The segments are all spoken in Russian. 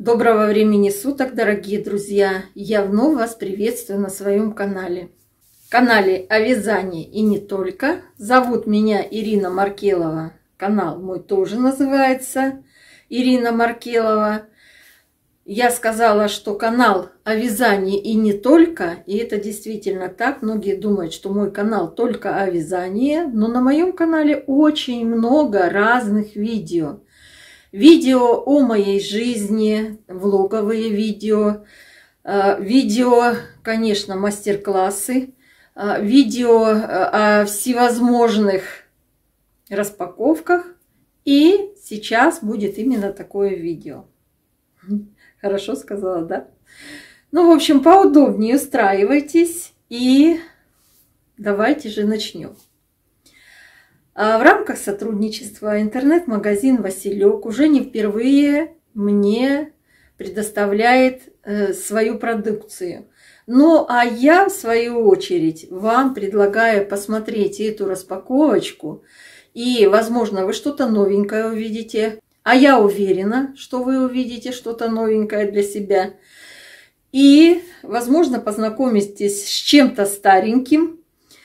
Доброго времени суток, дорогие друзья! Я вновь вас приветствую на своем канале. Канале о вязании и не только. Зовут меня Ирина Маркелова. Канал мой тоже называется Ирина Маркелова. Я сказала, что канал о вязании и не только. И это действительно так. Многие думают, что мой канал только о вязании. Но на моем канале очень много разных видео. Видео о моей жизни, влоговые видео, видео, конечно, мастер-классы, видео о всевозможных распаковках. И сейчас будет именно такое видео. Хорошо сказала, да? Ну, в общем, поудобнее устраивайтесь и давайте же начнем. В рамках сотрудничества интернет-магазин «Василек» уже не впервые мне предоставляет свою продукцию. Ну, а я, в свою очередь, вам предлагаю посмотреть эту распаковочку. И, возможно, вы что-то новенькое увидите. А я уверена, что вы увидите что-то новенькое для себя. И, возможно, познакомитесь с чем-то стареньким.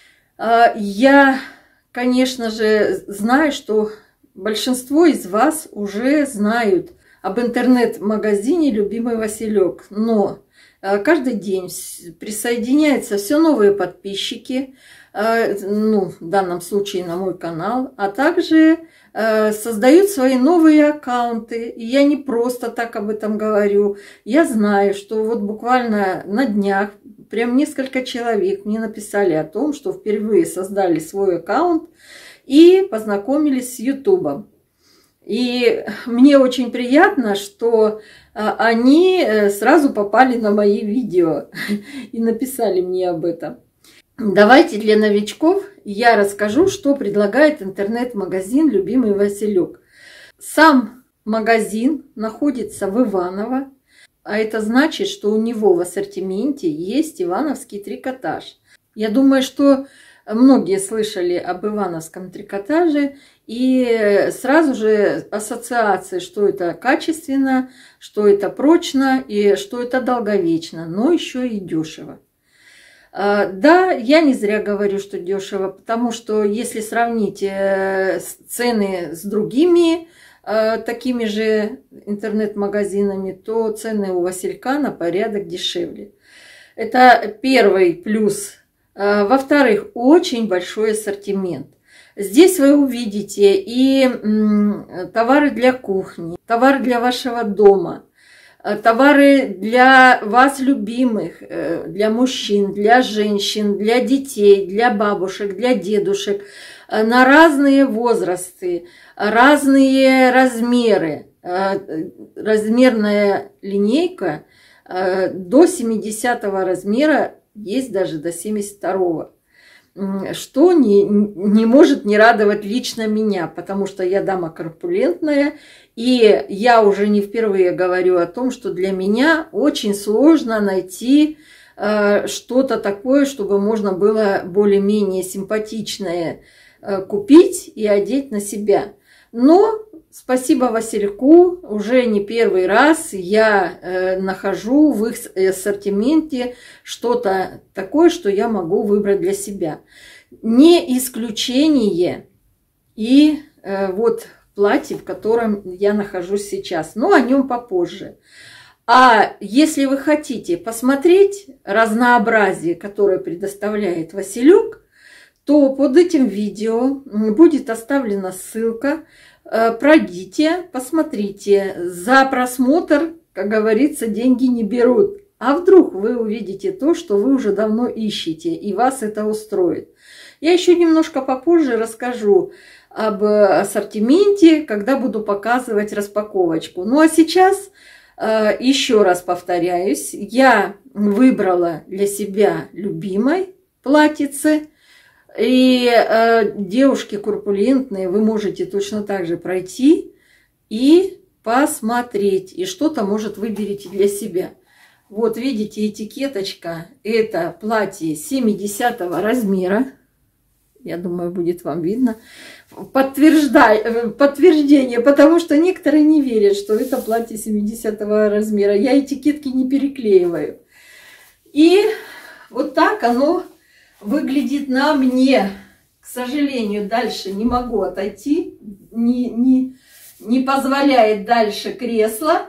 Я, конечно же, знаю, что большинство из вас уже знают об интернет-магазине «Любимый Василек». Но каждый день присоединяются все новые подписчики, ну, в данном случае на мой канал, а также создают свои новые аккаунты. И я не просто так об этом говорю. Я знаю, что вот буквально на днях прям несколько человек мне написали о том, что впервые создали свой аккаунт и познакомились с Ютубом. И мне очень приятно, что они сразу попали на мои видео и написали мне об этом. Давайте для новичков я расскажу, что предлагает интернет-магазин «Любимый Василек». Сам магазин находится в Иваново, а это значит, что у него в ассортименте есть ивановский трикотаж. Я думаю, что многие слышали об ивановском трикотаже, и сразу же ассоциация, что это качественно, что это прочно и что это долговечно, но еще и дешево. Да, я не зря говорю, что дешево, потому что если сравнить цены с другими такими же интернет-магазинами, то цены у Василька на порядок дешевле. Это первый плюс. Во-вторых, очень большой ассортимент. Здесь вы увидите и товары для кухни, товары для вашего дома, товары для вас любимых, для мужчин, для женщин, для детей, для бабушек, для дедушек, на разные возрасты, разные размеры. Размерная линейка до 70 размера, есть даже до 72-го. Что не может не радовать лично меня, потому что я дама корпулентная, и я уже не впервые говорю о том, что для меня очень сложно найти что-то такое, чтобы можно было более-менее симпатичное купить и одеть на себя. Но спасибо Васильку, уже не первый раз я нахожу в их ассортименте что-то такое, что я могу выбрать для себя. Не исключение и вот платье, в котором я нахожусь сейчас, но о нем попозже. А если вы хотите посмотреть разнообразие, которое предоставляет Василек, то под этим видео будет оставлена ссылка. Пройдите, посмотрите. За просмотр, как говорится, деньги не берут. А вдруг вы увидите то, что вы уже давно ищете, и вас это устроит. Я еще немножко попозже расскажу об ассортименте, когда буду показывать распаковочку. Ну а сейчас, еще раз повторяюсь, я выбрала для себя любимой платьице. И девушки корпулентные, вы можете точно так же пройти и посмотреть. И что-то, может, выберете для себя. Вот видите, этикеточка. Это платье 70 размера. Я думаю, будет вам видно. подтверждение, потому что некоторые не верят, что это платье 70-го размера. Я этикетки не переклеиваю. И вот так оно выглядит на мне. К сожалению, дальше не могу отойти, не позволяет дальше кресло.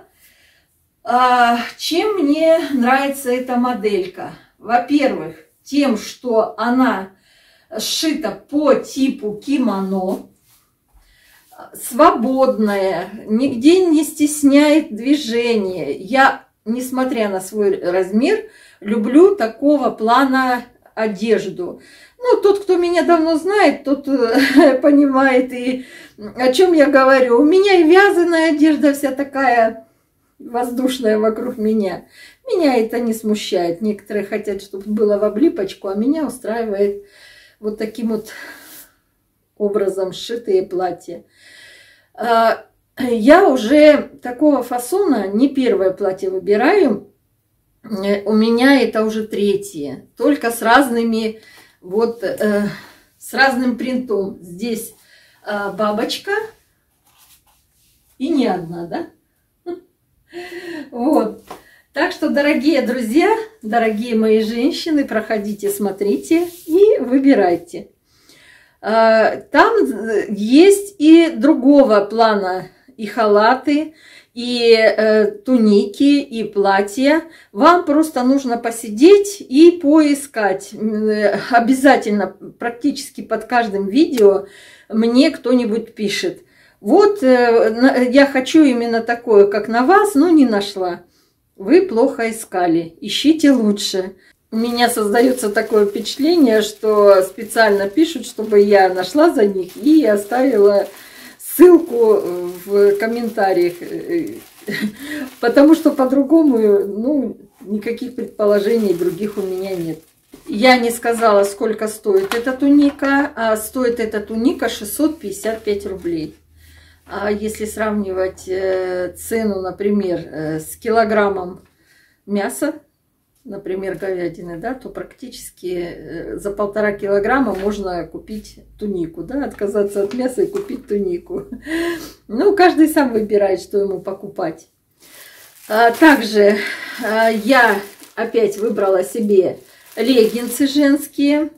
Чем мне нравится эта моделька? Во-первых, тем, что она сшита по типу кимоно, свободная, нигде не стесняет движение. Я, несмотря на свой размер, люблю такого плана одежду. Ну, тот, кто меня давно знает, тот понимает, и о чем я говорю. У меня и вязаная одежда вся такая воздушная вокруг меня. Меня это не смущает. Некоторые хотят, чтобы было в облипочку, а меня устраивает вот таким вот образом сшитые платья. Я уже такого фасона не первое платье выбираю. У меня это уже третье. Только с разными, вот, с разным принтом. Здесь бабочка и не одна, да? Вот. Так что, дорогие друзья, дорогие мои женщины, проходите, смотрите и выбирайте. Там есть и другого плана и халаты, и туники, и платья. Вам просто нужно посидеть и поискать. Обязательно, практически под каждым видео мне кто-нибудь пишет. Вот я хочу именно такое, как на вас, но не нашла. Вы плохо искали, ищите лучше. У меня создается такое впечатление, что специально пишут, чтобы я нашла за них и оставила ссылку в комментариях. Потому что по-другому, ну, никаких предположений других у меня нет. Я не сказала, сколько стоит эта туника, а стоит эта туника 655 рублей. А если сравнивать цену, например, с килограммом мяса, например, говядины, да, то практически за 1,5 килограмма можно купить тунику, да, отказаться от мяса и купить тунику. Ну, каждый сам выбирает, что ему покупать. Также я опять выбрала себе леггинсы женские,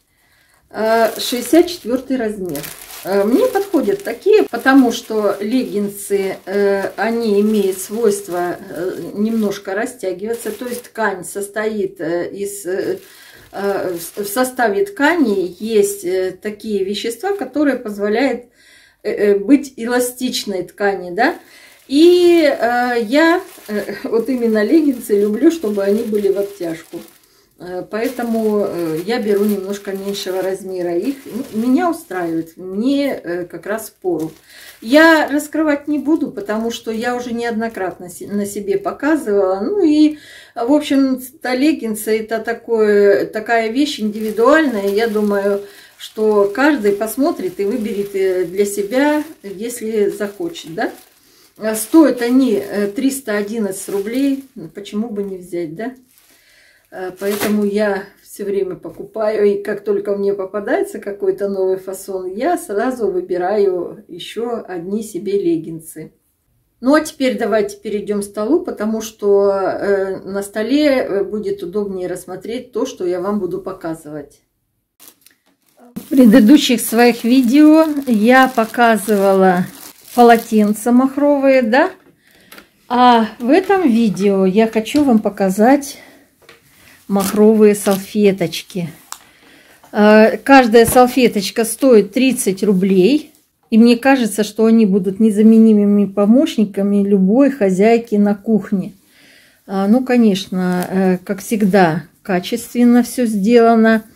64 размер. Мне подходят такие, потому что леггинсы, они имеют свойство немножко растягиваться. То есть ткань состоит из... В составе ткани есть такие вещества, которые позволяют быть эластичной ткани, да. И я вот именно леггинсы люблю, чтобы они были в обтяжку. Поэтому я беру немножко меньшего размера. Их меня устраивает, мне как раз впору. Я раскрывать не буду, потому что я уже неоднократно на себе показывала. Ну и, в общем, леггинсы это такая вещь индивидуальная. Я думаю, что каждый посмотрит и выберет для себя, если захочет, да? Стоят они 311 рублей, почему бы не взять, да? Поэтому я все время покупаю, и как только мне попадается какой-то новый фасон, я сразу выбираю еще одни себе леггинсы. Ну а теперь давайте перейдем к столу, потому что на столе будет удобнее рассмотреть то, что я вам буду показывать. В предыдущих своих видео я показывала полотенца махровые, да? А в этом видео я хочу вам показать махровые салфеточки. Каждая салфеточка стоит 30 рублей. И мне кажется, что они будут незаменимыми помощниками любой хозяйки на кухне. Ну, конечно, как всегда, качественно все сделано.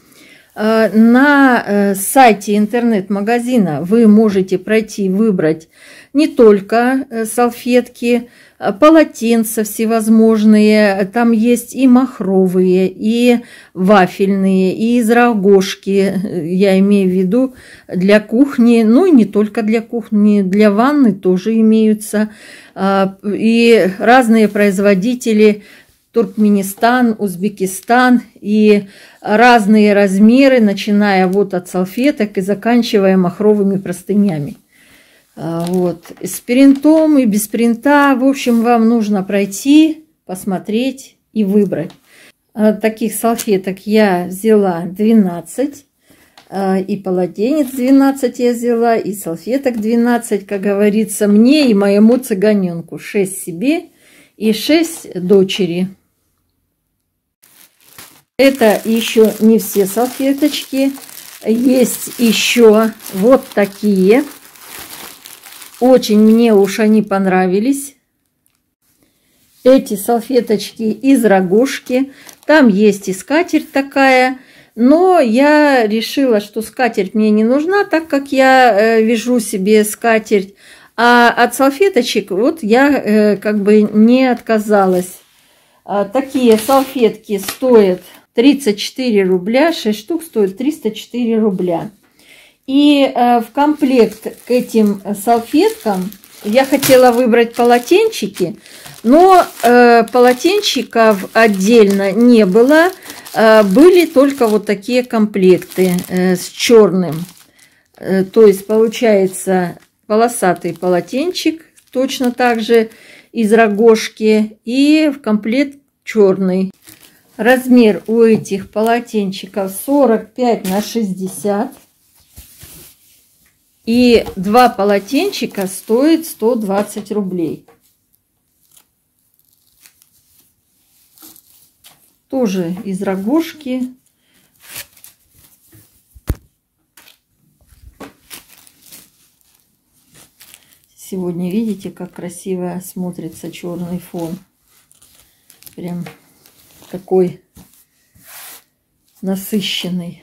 На сайте интернет-магазина вы можете пройти и выбрать не только салфетки, полотенца всевозможные. Там есть и махровые, и вафельные, и из рогожки. Я имею в виду для кухни, ну и не только для кухни, для ванны тоже имеются. И разные производители Туркменистан, Узбекистан и разные размеры, начиная вот от салфеток и заканчивая махровыми простынями. Вот. С принтом и без принта, в общем, вам нужно пройти, посмотреть и выбрать. Таких салфеток я взяла 12, и полотенец 12 я взяла, и салфеток 12, как говорится, мне и моему цыганенку. 6 себе и 6 дочери. Это еще не все салфеточки. Есть еще вот такие. Очень мне уж они понравились. Эти салфеточки из рогожки. Там есть и скатерть такая. Но я решила, что скатерть мне не нужна, так как я вяжу себе скатерть. А от салфеточек вот я как бы не отказалась. Такие салфетки стоят 34 рубля. 6 штук стоит 304 рубля. И в комплект к этим салфеткам я хотела выбрать полотенчики, но полотенчиков отдельно не было. Были только вот такие комплекты с черным. То есть получается полосатый полотенчик, точно так же из рогожки, и в комплект черный. Размер у этих полотенчиков 45 на 60. И 2 полотенчика стоит 120 рублей. Тоже из рогожки. Сегодня видите, как красиво смотрится черный фон. Прям такой насыщенный.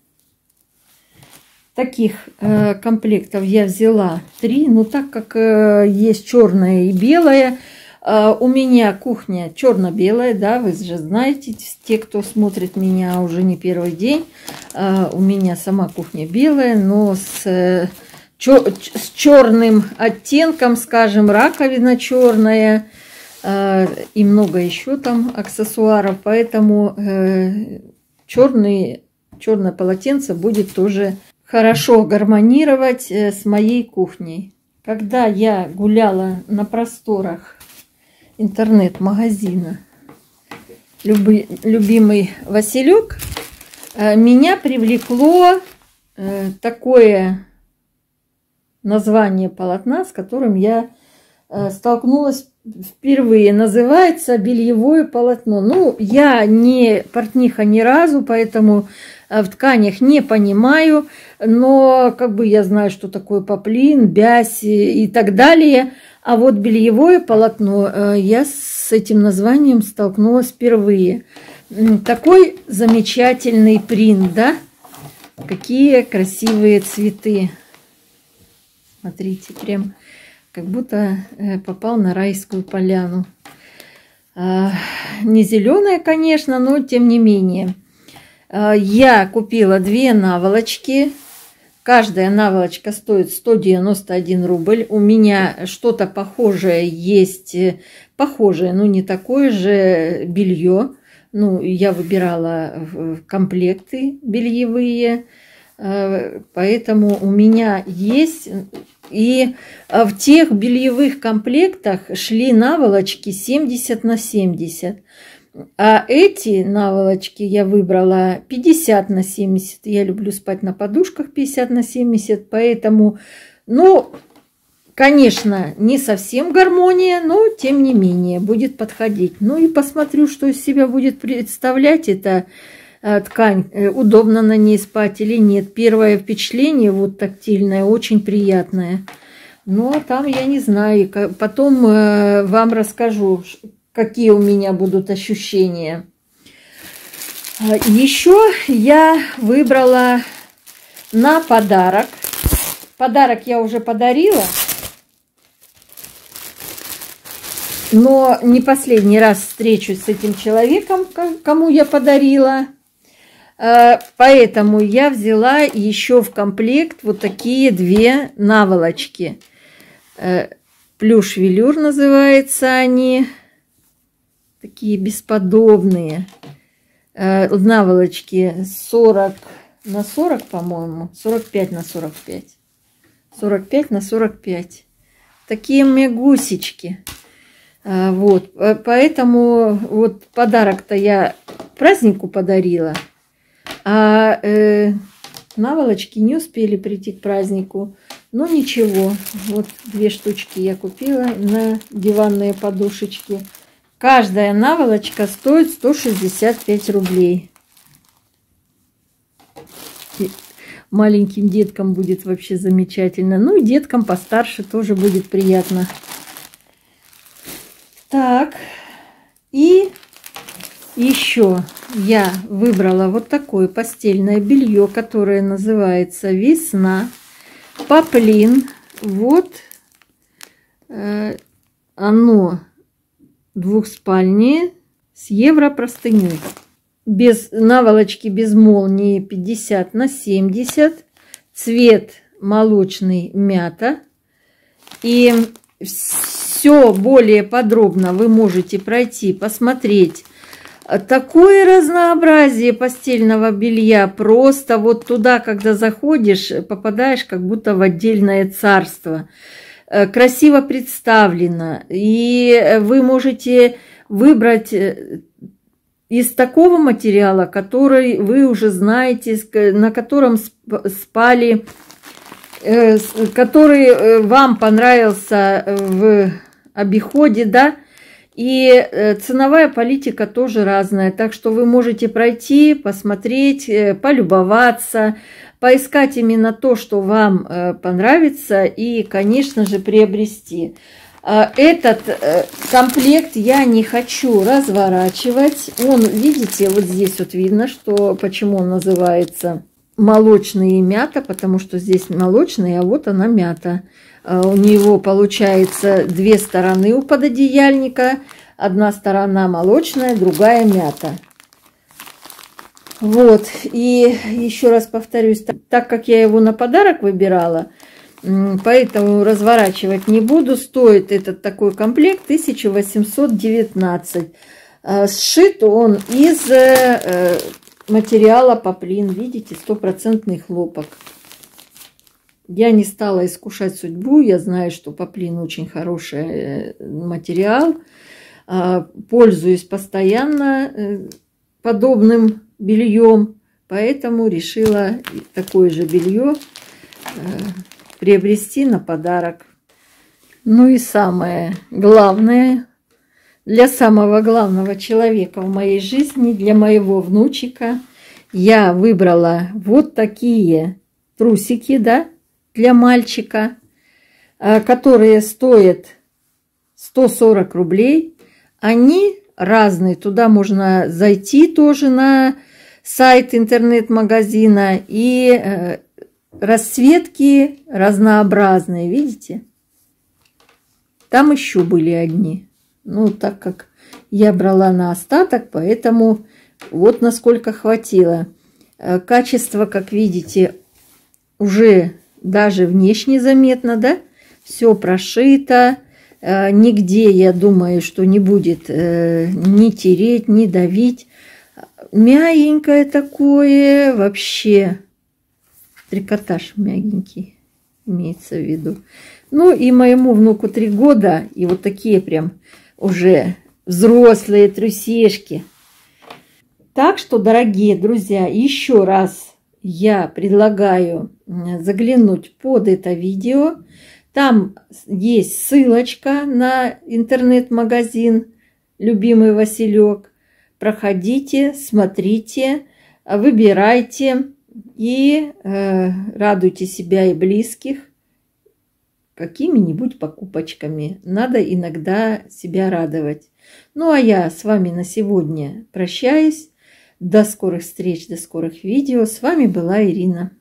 Таких комплектов я взяла 3, но так как есть черное и белое, у меня кухня черно-белая, да, вы же знаете, те, кто смотрит меня уже не первый день, у меня сама кухня белая, но с черным оттенком, скажем, раковина черная и много еще там аксессуаров, поэтому черное полотенце будет тоже хорошо гармонировать с моей кухней. Когда я гуляла на просторах интернет-магазина «Любимый Василек», меня привлекло такое название полотна, с которым я столкнулась впервые. Называется бельевое полотно. Ну, я не портниха ни разу, поэтому в тканях не понимаю, но как бы я знаю, что такое поплин, бязь и так далее. А вот бельевое полотно, я с этим названием столкнулась впервые. Такой замечательный принт, да? Какие красивые цветы. Смотрите, прям как будто попал на райскую поляну. Не зеленая, конечно, но тем не менее. Я купила 2 наволочки. Каждая наволочка стоит 191 рубль. У меня что-то похожее есть. Похожее, но не такое же белье. Ну, я выбирала комплекты бельевые. Поэтому у меня есть. И в тех бельевых комплектах шли наволочки 70 на 70. А эти наволочки я выбрала 50 на 70. Я люблю спать на подушках 50 на 70. Поэтому, ну, конечно, не совсем гармония, но тем не менее будет подходить. Ну и посмотрю, что из себя будет представлять эта ткань. Удобно на ней спать или нет. Первое впечатление вот тактильное, очень приятное. Ну а там я не знаю. Потом вам расскажу, какие у меня будут ощущения. Еще я выбрала на подарок. Подарок я уже подарила. Но не последний раз встречусь с этим человеком, кому я подарила. Поэтому я взяла еще в комплект вот такие 2 наволочки. Плюш-велюр называются они. такие бесподобные наволочки 40 на 40, по-моему, 45 на 45. 45 на 45. Такие мне гусечки. Вот, поэтому вот подарок-то я празднику подарила, а наволочки не успели прийти к празднику. Но ничего, вот 2 штучки я купила на диванные подушечки. Каждая наволочка стоит 165 рублей. И маленьким деткам будет вообще замечательно. Ну и деткам постарше тоже будет приятно. Так, и еще я выбрала вот такое постельное белье, которое называется «Весна». Поплин. Вот оно двухспальное с европростыней. Без наволочки, без молнии 50 на 70. Цвет молочный, мята. И все более подробно вы можете пройти, посмотреть. Такое разнообразие постельного белья. Просто вот туда, когда заходишь, попадаешь как будто в отдельное царство. Красиво представлено. И вы можете выбрать из такого материала, который вы уже знаете, на котором спали, который вам понравился в обиходе, да. И ценовая политика тоже разная, так что вы можете пройти, посмотреть, полюбоваться, поискать именно то, что вам понравится, и, конечно же, приобрести. Этот комплект я не хочу разворачивать. Он, видите, вот здесь вот видно, что почему он называется молочный и мята, потому что здесь молочный, а вот она мята. У него получается 2 стороны у пододеяльника. Одна сторона молочная, другая мята. Вот. И еще раз повторюсь, так как я его на подарок выбирала, поэтому разворачивать не буду. Стоит этот такой комплект 1819. Сшит он из материала поплин. Видите, 100% хлопок. Я не стала искушать судьбу. Я знаю, что поплин очень хороший материал. Пользуюсь постоянно подобным бельем. Поэтому решила такое же белье приобрести на подарок. Ну и самое главное, для самого главного человека в моей жизни, для моего внучика, я выбрала вот такие трусики, да, для мальчика, которые стоят 140 рублей. Они разные. Туда можно зайти тоже на сайт интернет-магазина. И расцветки разнообразные. Видите? Там еще были одни. Ну, так как я брала на остаток, поэтому вот насколько хватило. Качество, как видите, уже даже внешне заметно, да? Все прошито. Нигде, я думаю, что не будет ни тереть, ни давить. Мягенькое такое, вообще трикотаж мягенький имеется в виду. Ну и моему внуку 3 года, и вот такие прям уже взрослые трусишки. Так что, дорогие друзья, еще раз я предлагаю заглянуть под это видео. Там есть ссылочка на интернет-магазин «Любимый Василек». Проходите, смотрите, выбирайте и радуйте себя и близких какими-нибудь покупочками. Надо иногда себя радовать. Ну, а я с вами на сегодня прощаюсь. До скорых встреч, до скорых видео. С вами была Ирина.